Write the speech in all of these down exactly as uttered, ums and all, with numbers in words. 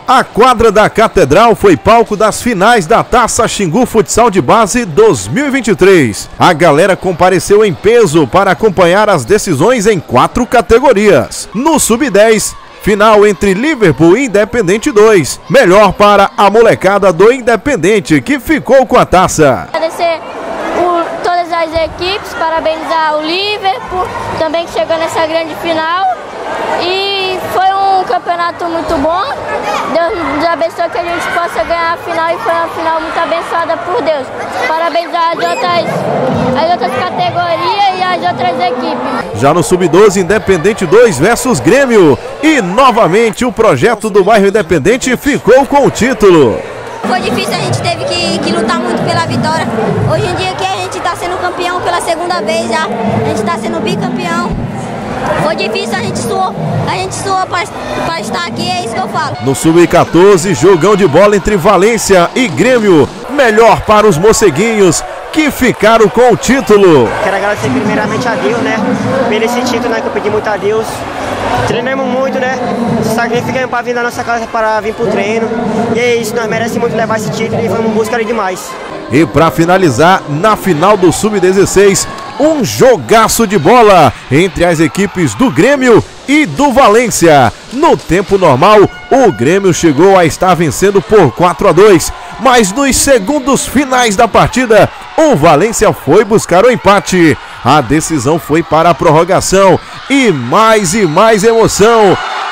A quadra da Catedral foi palco das finais da Taça Xingu Futsal de Base dois mil e vinte e três. A galera compareceu em peso para acompanhar as decisões em quatro categorias. No sub dez, final entre Liverpool e Independente dois. Melhor para a molecada do Independente, que ficou com a taça. Agradecer por todas as equipes, parabenizar o Liverpool, também que chegou nessa grande final. E foi um campeonato muito bom. Deus nos abençoe que a gente possa ganhar a final, e foi uma final muito abençoada por Deus. Parabenizar as outras, as outras categorias e as outras equipes. Já no sub doze, Independente dois versus Grêmio. E novamente o projeto do bairro Independente ficou com o título. Foi difícil, a gente teve que, que lutar muito pela vitória. Hoje em dia que a gente está sendo campeão pela segunda vez já, a gente está sendo bicampeão. Foi difícil, a gente suou, a gente suou para estar aqui, é isso que eu falo. No sub quatorze, jogão de bola entre Valência e Grêmio. Melhor para os moceguinhos, que ficaram com o título. Quero agradecer primeiramente a Deus, né, pelo esse título, né, que eu pedi muito a Deus. Treinamos muito, né, sacrificamos para vir na nossa casa para vir pro treino. E é isso, nós merecemos muito levar esse título e vamos buscar ele demais. E para finalizar, na final do sub dezesseis, um jogaço de bola entre as equipes do Grêmio e do Valência. No tempo normal, o Grêmio chegou a estar vencendo por quatro a dois, mas nos segundos finais da partida, o Valência foi buscar o empate. A decisão foi para a prorrogação e mais e mais emoção.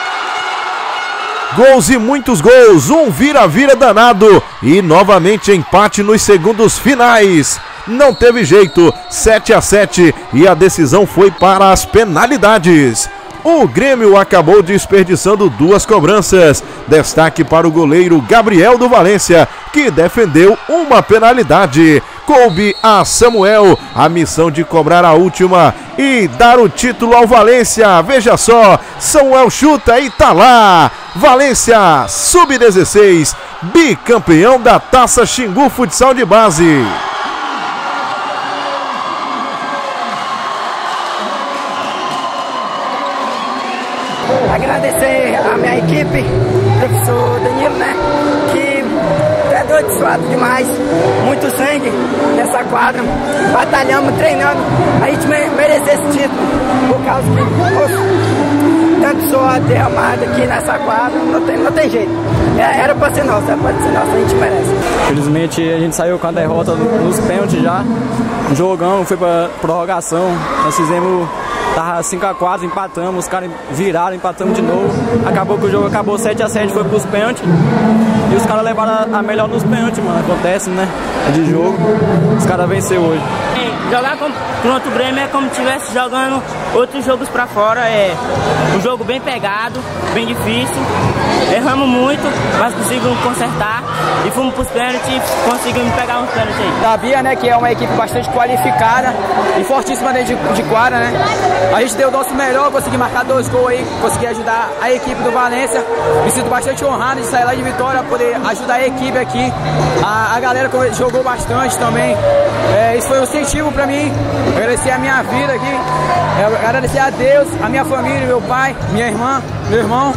Gols e muitos gols, um vira-vira danado e novamente empate nos segundos finais. Não teve jeito, sete a sete, e a decisão foi para as penalidades. O Grêmio acabou desperdiçando duas cobranças. Destaque para o goleiro Gabriel do Valência, que defendeu uma penalidade. Coube a Samuel a missão de cobrar a última e dar o título ao Valência. Veja só, Samuel chuta e tá lá. Valência, sub dezesseis, bicampeão da Taça Xingu Futsal de Base. Agradecer a minha equipe, professor Danilo, né, que é doido, suado demais, muito sangue nessa quadra, batalhamos, treinando, a gente mereceu esse título, por causa que, poxa, tanto suor derramado aqui nessa quadra, não tem, não tem jeito, era pra ser nossa, era pra ser nossa, a gente merece. Felizmente a gente saiu com a derrota nos pênaltis já, jogamos, foi pra prorrogação, nós fizemos... Tava cinco a quatro, empatamos, os caras viraram, empatamos de novo. Acabou que o jogo acabou sete a sete, foi pros pênaltis. E os caras levaram a melhor nos pênaltis, mano. Acontece, né? É de jogo. Os caras venceram hoje. Jogar contra o Grêmio é como se estivesse jogando outros jogos pra fora. É um jogo bem pegado, bem difícil. Erramos muito, mas conseguimos consertar. E fomos pros pênaltis e conseguimos pegar uns pênaltis aí. Sabia, né, que é uma equipe bastante qualificada e fortíssima dentro de, de quadra, né? A gente deu o nosso melhor, consegui marcar dois gols aí, consegui ajudar a equipe do Valência. Me sinto bastante honrado de sair lá de Vitória, poder ajudar a equipe aqui. A, a galera jogou bastante também. É, isso foi um incentivo pra mim. Agradecer a minha vida aqui. É, agradecer a Deus, a minha família, meu pai, minha irmã, meu irmão.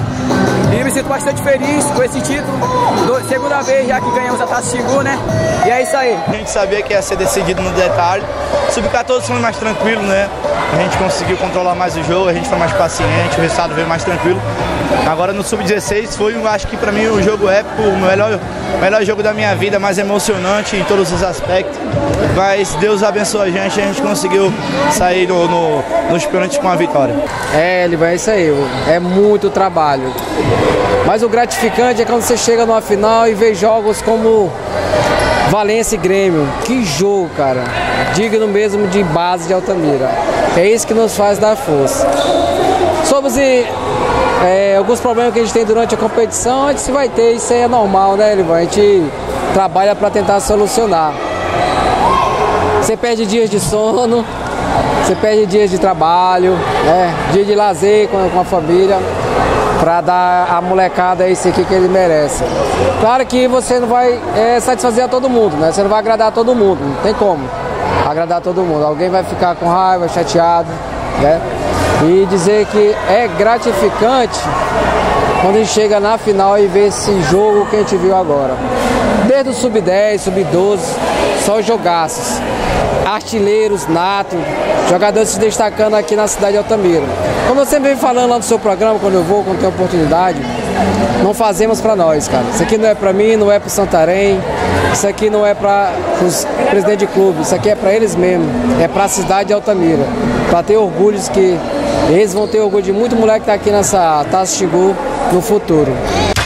E me sinto bastante feliz com esse título. Do, segunda vez já que ganhamos a Taça Xingu, né? E é isso aí. A gente sabia que ia ser decidido no detalhe. sub quatorze foi mais tranquilo, né? A gente conseguiu controlar mais o jogo, a gente foi mais paciente, o resultado veio mais tranquilo. Agora no sub dezesseis foi, acho que pra mim, o jogo épico, o melhor, melhor jogo da minha vida, mais emocionante em todos os aspectos. Mas Deus abençoe a gente, a gente conseguiu sair no, no, nos pênaltis com a vitória. É, Elivan, é isso aí, é muito trabalho. Mas o gratificante é quando você chega numa final e vê jogos como Valência e Grêmio. Que jogo, cara. Digno mesmo de base de Altamira. É isso que nos faz dar força. Sobre é, alguns problemas que a gente tem durante a competição, a gente vai ter, isso aí é normal, né, Elivan? A gente trabalha para tentar solucionar. Você perde dias de sono, você perde dias de trabalho, né? Dia de lazer com, com a família, para dar a molecada isso aqui que ele merece. Claro que você não vai é, satisfazer a todo mundo, né? Você não vai agradar a todo mundo, não tem como agradar a todo mundo. Alguém vai ficar com raiva, chateado, né? E dizer que é gratificante quando a gente chega na final e vê esse jogo que a gente viu agora. Desde o sub dez, sub doze, só jogaços. Artilheiros nato, jogadores se destacando aqui na cidade de Altamira. Como eu sempre venho falando lá no seu programa, quando eu vou, quando tenho oportunidade, não fazemos para nós, cara. Isso aqui não é para mim, não é para Santarém, isso aqui não é para os presidentes de clube, isso aqui é para eles mesmos, é para a cidade de Altamira, para ter orgulho que eles vão ter orgulho de muito moleque que tá aqui nessa Taça Xingu no futuro.